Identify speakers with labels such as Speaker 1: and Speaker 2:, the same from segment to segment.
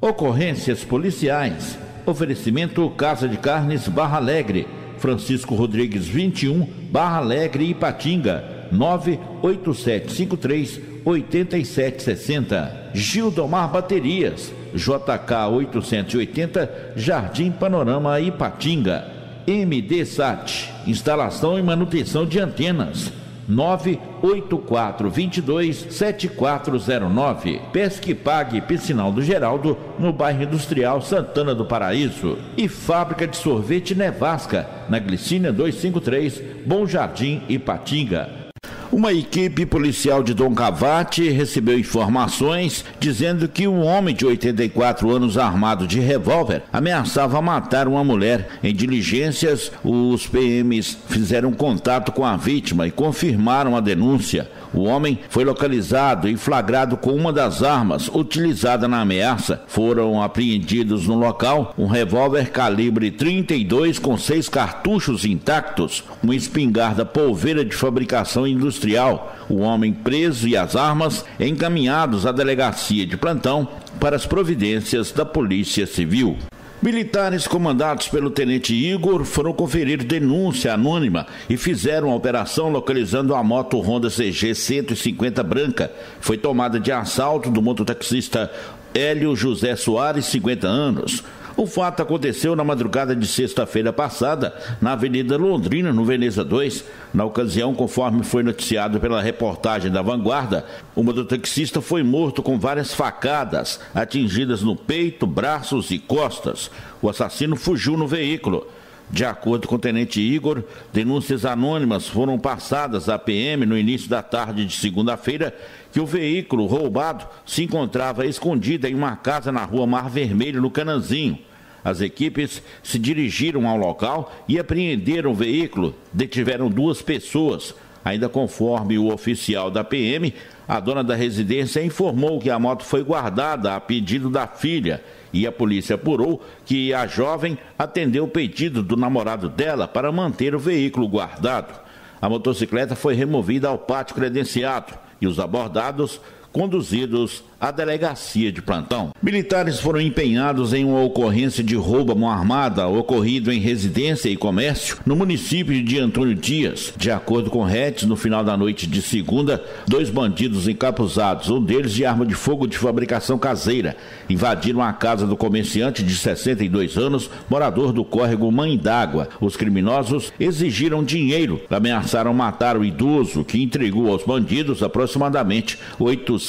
Speaker 1: Ocorrências policiais. Oferecimento Casa de Carnes Barra Alegre, Francisco Rodrigues 21, Barra Alegre, Ipatinga, 98753-8760. Gildomar Baterias, JK 880, Jardim Panorama, Ipatinga. MD Sat, instalação e manutenção de antenas, 98422-7409. Pesque Pague Piscinal do Geraldo, no bairro Industrial Santana do Paraíso. E Fábrica de Sorvete Nevasca, na Glicínia 253, Bom Jardim, Ipatinga. Uma equipe policial de Dom Cavate recebeu informações dizendo que um homem de 84 anos armado de revólver ameaçava matar uma mulher. Em diligências, os PMs fizeram contato com a vítima e confirmaram a denúncia. O homem foi localizado e flagrado com uma das armas utilizada na ameaça. Foram apreendidos no local um revólver calibre 32 com 6 cartuchos intactos, uma espingarda polveira de fabricação industrial. O homem preso e as armas encaminhados à delegacia de plantão para as providências da Polícia Civil. Militares comandados pelo tenente Igor foram conferir denúncia anônima e fizeram a operação localizando a moto Honda CG 150 branca. Foi tomada de assalto do mototaxista Hélio José Soares, 50 anos. O fato aconteceu na madrugada de sexta-feira passada, na Avenida Londrina, no Veneza 2. Na ocasião, conforme foi noticiado pela reportagem da Vanguarda, o mototaxista foi morto com várias facadas, atingidas no peito, braços e costas. O assassino fugiu no veículo. De acordo com o tenente Igor, denúncias anônimas foram passadas à PM no início da tarde de segunda-feira que o veículo roubado se encontrava escondido em uma casa na rua Mar Vermelho, no Cananzinho. As equipes se dirigiram ao local e apreenderam o veículo, detiveram 2 pessoas. Ainda conforme o oficial da PM, a dona da residência informou que a moto foi guardada a pedido da filha e a polícia apurou que a jovem atendeu o pedido do namorado dela para manter o veículo guardado. A motocicleta foi removida ao pátio credenciado e os abordados conduzidos à delegacia de plantão. Militares foram empenhados em uma ocorrência de roubo à mão armada ocorrido em residência e comércio no município de Antônio Dias. De acordo com RETS, no final da noite de segunda, 2 bandidos encapuzados, um deles de arma de fogo de fabricação caseira, invadiram a casa do comerciante de 62 anos, morador do córrego Mãe d'Água. Os criminosos exigiram dinheiro, ameaçaram matar o idoso, que entregou aos bandidos aproximadamente R$800.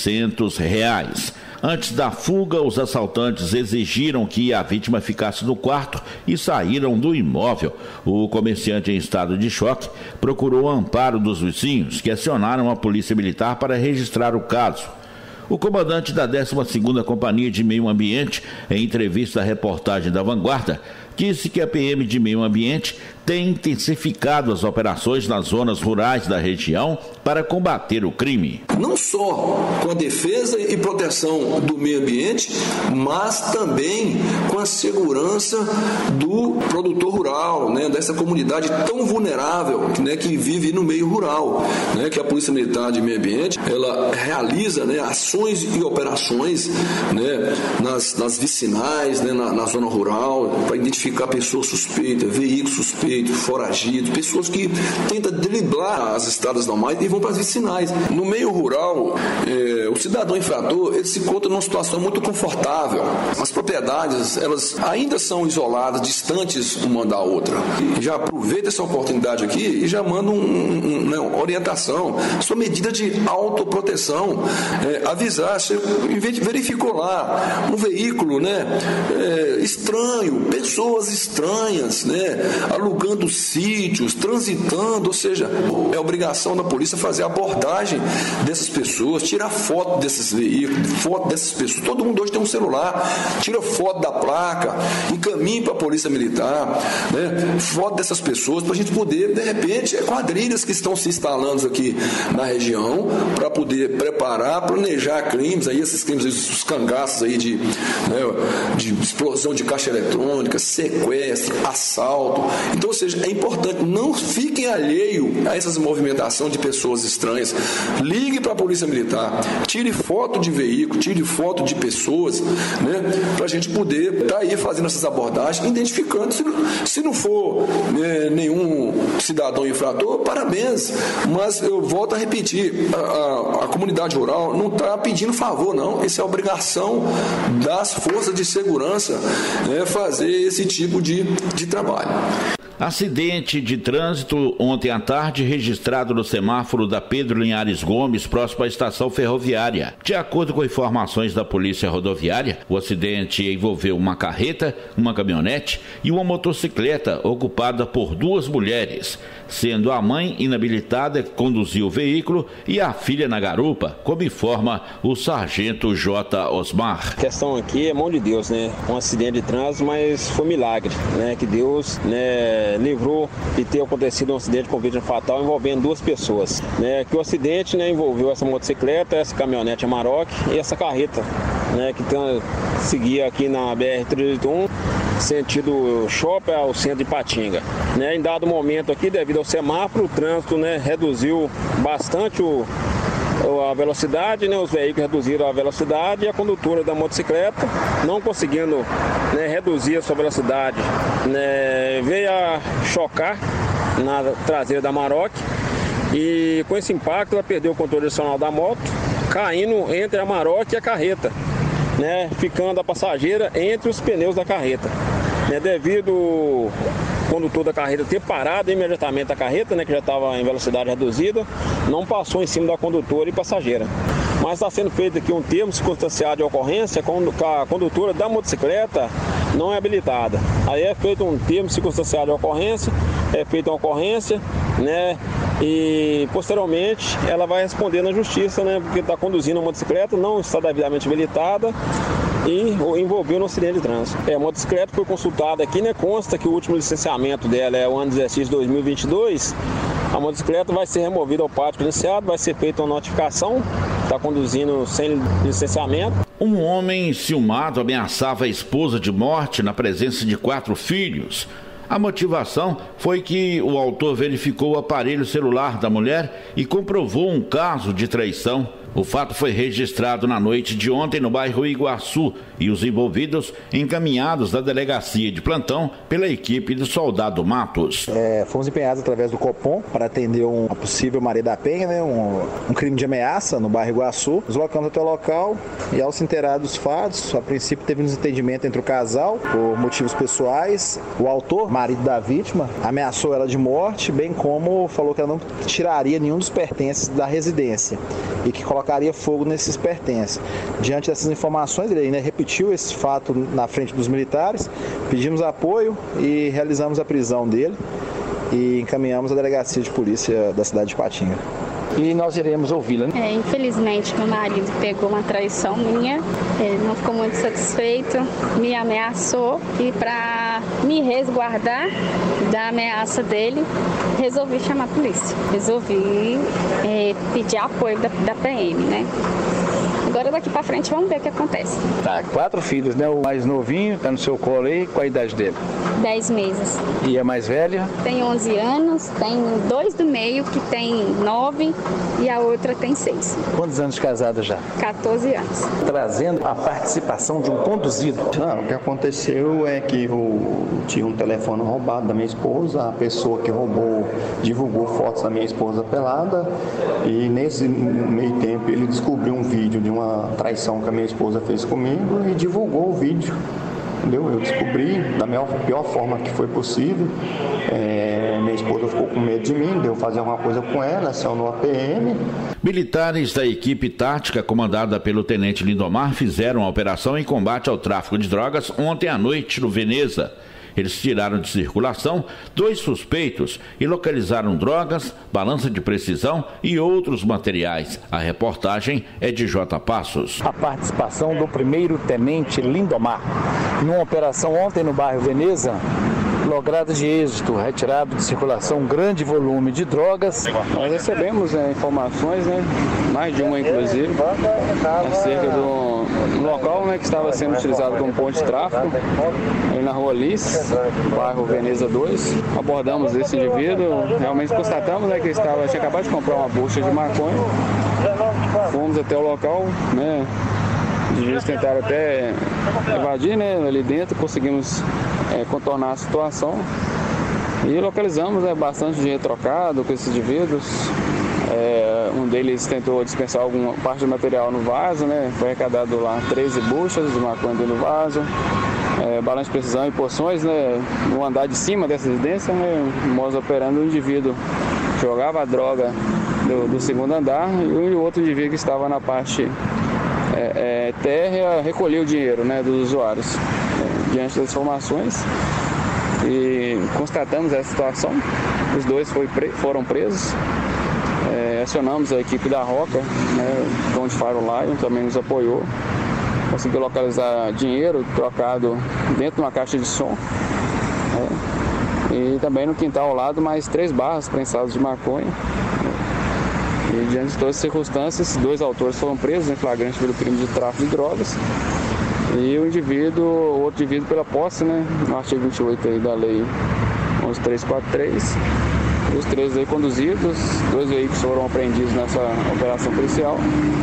Speaker 1: Antes da fuga, os assaltantes exigiram que a vítima ficasse no quarto e saíram do imóvel. O comerciante, em estado de choque, procurou o amparo dos vizinhos, que acionaram a polícia militar para registrar o caso. O comandante da 12ª Companhia de Meio Ambiente, em entrevista à reportagem da Vanguarda, disse que a PM de Meio Ambiente tem intensificado as operações nas zonas rurais da região para combater o crime.
Speaker 2: Não só com a defesa e proteção do meio ambiente, mas também com a segurança do produtor rural, né, dessa comunidade tão vulnerável, né, que vive no meio rural, né, que a Polícia Militar de Meio Ambiente ela realiza, né, ações e operações, né, nas vicinais, né, na zona rural, para identificar pessoas suspeitas, veículos suspeitos, foragidos, pessoas que tentam driblar as estradas normais e vão para as vicinais. No meio rural, o cidadão infrator ele se encontra numa situação muito confortável. As propriedades elas ainda são isoladas, distantes uma da outra. E já aproveita essa oportunidade aqui e já manda uma orientação, sua medida de autoproteção, avisar, você verificou lá um veículo, né, estranho, pessoas estranhas, né, alugando sítios, transitando, ou seja, é obrigação da polícia fazer a abordagem dessas pessoas, tirar foto desses veículos, foto dessas pessoas. Todo mundo hoje tem um celular, tira foto da placa, encaminha para a Polícia Militar, né, foto dessas pessoas, para a gente poder, de repente, quadrilhas que estão se instalando aqui na região, para poder preparar, planejar crimes, aí esses crimes, os cangaços aí de explosão de caixa eletrônica, sequestro, assalto. Então, ou seja, é importante, não fiquem alheio a essas movimentações de pessoas estranhas. Ligue para a Polícia Militar, tire foto de veículo, tire foto de pessoas, né, para a gente poder estar aí fazendo essas abordagens, identificando. Se não for nenhum cidadão infrator, parabéns, mas eu volto a repetir, a comunidade rural não está pedindo favor, não. Isso é obrigação das forças de segurança, né, fazer esse tipo de trabalho.
Speaker 1: Acidente de trânsito ontem à tarde registrado no semáforo da Pedro Linhares Gomes, próximo à estação ferroviária. De acordo com informações da Polícia Rodoviária, o acidente envolveu uma carreta, uma caminhonete e uma motocicleta ocupada por duas mulheres, sendo a mãe inabilitada que conduziu o veículo e a filha na garupa, como informa o sargento J. Osmar.
Speaker 3: A questão aqui é mão de Deus, né? Um acidente de trânsito, mas foi milagre, né? Que Deus, né, livrou de ter acontecido um acidente com vítima fatal envolvendo duas pessoas, né? Que o acidente, né, envolveu essa motocicleta, essa caminhonete Amarok e essa carreta, né, que seguia aqui na BR-381, sentido Shopping ao centro de Patinga, né? Em dado momento aqui, devido ao semáforo, o trânsito, né, reduziu bastante a velocidade, né? Os veículos reduziram a velocidade e a condutora da motocicleta, não conseguindo, né, reduzir a sua velocidade, né, veio a chocar na traseira da Amarok e com esse impacto ela perdeu o controle direcional da moto, caindo entre a Amarok e a carreta, né, ficando a passageira entre os pneus da carreta, né, devido o condutor da carreta ter parado imediatamente a carreta, né, que já estava em velocidade reduzida, não passou em cima da condutora e passageira. Mas está sendo feito aqui um termo circunstanciado de ocorrência quando a condutora da motocicleta não é habilitada. Aí é feito um termo circunstanciado de ocorrência, é feita uma ocorrência, né, e posteriormente ela vai responder na justiça, né, porque está conduzindo a motocicleta, não está devidamente habilitada e envolveu no acidente de trânsito. A motocicleta foi consultada aqui, né, consta que o último licenciamento dela é o ano de exercício 2022. A motocicleta vai ser removida ao pátio credenciado, vai ser feita uma notificação, está conduzindo sem licenciamento.
Speaker 1: Um homem ciumado ameaçava a esposa de morte na presença de 4 filhos. A motivação foi que o autor verificou o aparelho celular da mulher e comprovou um caso de traição. O fato foi registrado na noite de ontem no bairro Iguaçu e os envolvidos encaminhados da delegacia de plantão pela equipe do soldado Matos.
Speaker 4: Fomos empenhados através do Copom para atender uma possível Maria da Penha, né, um crime de ameaça no bairro Iguaçu. Deslocamos até o local e, ao se inteirar dos fatos, a princípio teve um desentendimento entre o casal por motivos pessoais. O autor, marido da vítima, ameaçou ela de morte, bem como falou que ela não tiraria nenhum dos pertences da residência e que colocaria fogo nesses pertences. Diante dessas informações, ele ainda repetiu esse fato na frente dos militares, pedimos apoio e realizamos a prisão dele e encaminhamos à delegacia de polícia da cidade de Patinga. E nós iremos ouvi-la.
Speaker 5: Infelizmente, meu marido pegou uma traição minha, ele não ficou muito satisfeito, me ameaçou e para me resguardar da ameaça dele, resolvi chamar a polícia. Resolvi pedir apoio da PM, né? Agora daqui pra frente vamos ver o que acontece.
Speaker 4: Tá, 4 filhos, né? O mais novinho tá no seu colo aí, qual a idade dele?
Speaker 5: 10 meses.
Speaker 4: E a mais velha?
Speaker 5: Tem 11 anos, tem 2 do meio que tem 9 e a outra tem 6.
Speaker 4: Quantos anos de casada já?
Speaker 5: 14 anos.
Speaker 4: Trazendo a participação de um conduzido.
Speaker 6: Não, o que aconteceu é que eu tinha um telefone roubado da minha esposa, a pessoa que roubou divulgou fotos da minha esposa pelada e nesse meio tempo ele descobriu um vídeo de uma traição que a minha esposa fez comigo e divulgou o vídeo. Entendeu? Eu descobri da pior forma que foi possível. Minha esposa ficou com medo de mim, deu fazer alguma coisa com ela, acionou a PM.
Speaker 1: Militares da equipe tática comandada pelo tenente Lindomar fizeram a operação em combate ao tráfico de drogas ontem à noite no Veneza. Eles tiraram de circulação 2 suspeitos e localizaram drogas, balança de precisão e outros materiais. A reportagem é de J. Passos.
Speaker 4: A participação do primeiro tenente Lindomar numa operação ontem no bairro Veneza,
Speaker 7: lograda de êxito, retirado de circulação um grande volume de drogas.
Speaker 3: Nós recebemos informações, mais de uma inclusive, acerca do local que estava sendo utilizado como ponto de tráfico, ali na Rua Liz, bairro Veneza 2. Abordamos esse indivíduo, realmente constatamos que ele tinha acabado de comprar uma bucha de maconha. Fomos até o local, os indivíduos tentaram até evadir ali dentro, conseguimos contornar a situação e localizamos bastante dinheiro trocado com esses indivíduos. Um deles tentou dispensar alguma parte do material no vaso, foi arrecadado lá 13 buchas de maconha dentro do vaso, balão de precisão e porções, no andar de cima dessa residência, modus operandi, o indivíduo jogava a droga do segundo andar e o outro indivíduo que estava na parte térrea recolheu o dinheiro dos usuários. Diante das informações e constatamos essa situação, os dois foram presos. Acionamos a equipe da Roca, o Cão de Faro Lion também nos apoiou, conseguiu localizar dinheiro trocado dentro de uma caixa de som, e também no quintal ao lado mais 3 barras prensadas de maconha. E diante de todas as circunstâncias, 2 autores foram presos em flagrante pelo crime de tráfico de drogas e o outro indivíduo pela posse, no artigo 28 aí da lei 11343. Os 3 aí conduzidos, 2 veículos foram apreendidos nessa operação policial.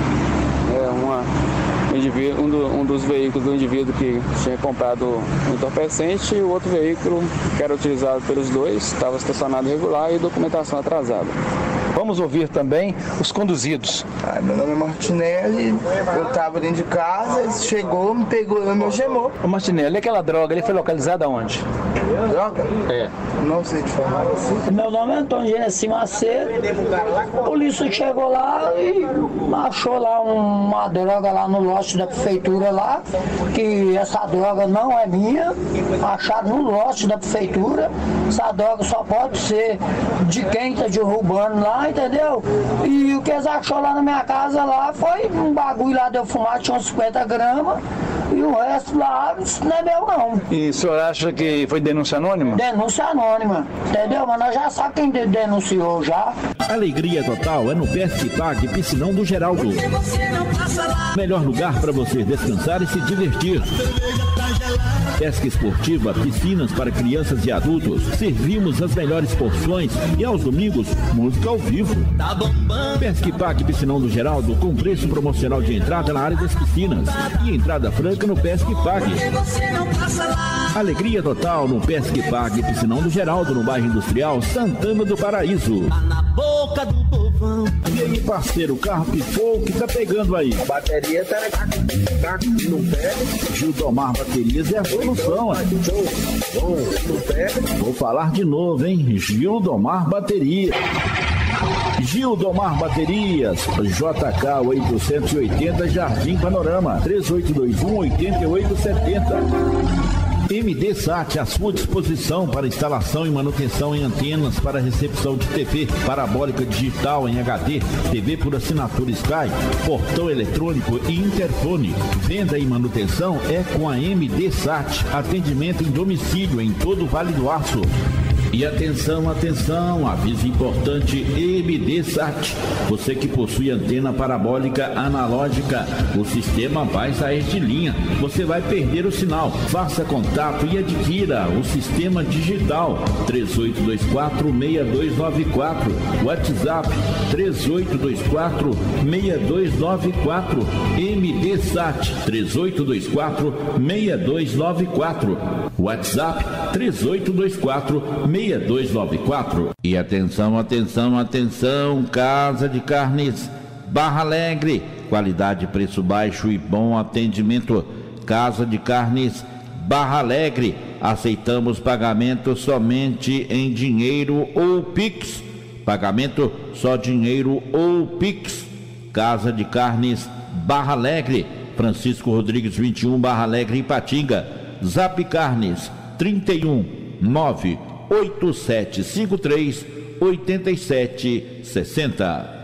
Speaker 3: Um dos veículos do indivíduo que tinha comprado um entorpecente e o outro veículo que era utilizado pelos 2 estava estacionado irregular e documentação atrasada.
Speaker 7: Vamos ouvir também os conduzidos.
Speaker 8: Meu nome é Martinelli, eu estava dentro de casa, ele chegou, me pegou e me algemou.
Speaker 7: O Martinelli, aquela droga, ele foi localizada onde?
Speaker 8: Droga? Não sei te falar.
Speaker 9: Meu nome é Antônio Genesi Macedo. A polícia chegou lá e achou lá uma droga lá no lote da prefeitura lá, que essa droga não é minha, achado no lote da prefeitura. Essa droga só pode ser de quem está derrubando lá, entendeu? E o que eles achou lá na minha casa lá foi um bagulho lá de eu fumar, tinha uns 50 gramas. E o resto lá, isso não é meu não.
Speaker 7: E o senhor acha que foi denúncia anônima?
Speaker 9: Denúncia anônima, entendeu? Mas nós já sabemos quem denunciou já.
Speaker 1: Alegria total é no Pesque Pague Piscinão do Geraldo. Melhor lugar para você descansar e se divertir. Pesca esportiva, piscinas para crianças e adultos. Servimos as melhores porções e aos domingos, música ao vivo. Pesque Pague Piscinão do Geraldo com preço promocional de entrada na área das piscinas e entrada franca no Pesque Pague. Alegria total no Pesque Pague Piscinão do Geraldo, no bairro Industrial Santana do Paraíso. E aí, parceiro, o carro pifou, o que tá pegando aí?
Speaker 8: A bateria tá no pé.
Speaker 1: Gildomar Baterias é a solução,
Speaker 8: No pé.
Speaker 1: Vou falar de novo, hein? Gildomar Baterias. Gildomar Baterias, JK 880 Jardim Panorama, 3821-8870. MD Sat, à sua disposição para instalação e manutenção em antenas para recepção de TV parabólica digital em HD, TV por assinatura Sky, portão eletrônico e interfone. Venda e manutenção é com a MD Sat. Atendimento em domicílio em todo o Vale do Aço. E atenção, atenção, aviso importante, MD Sat. Você que possui antena parabólica analógica, o sistema vai sair de linha. Você vai perder o sinal. Faça contato e adquira o sistema digital 3824-6294. WhatsApp 3824-6294. MD Sat 3824-6294. WhatsApp 3824-6294. E atenção, atenção, atenção, Casa de Carnes Barra Alegre, qualidade, preço baixo e bom atendimento. Casa de Carnes Barra Alegre, aceitamos pagamento somente em dinheiro ou Pix. Pagamento só dinheiro ou Pix. Casa de Carnes Barra Alegre, Francisco Rodrigues 21, Barra Alegre, Ipatinga. Zap Carnes 31 98753 8760.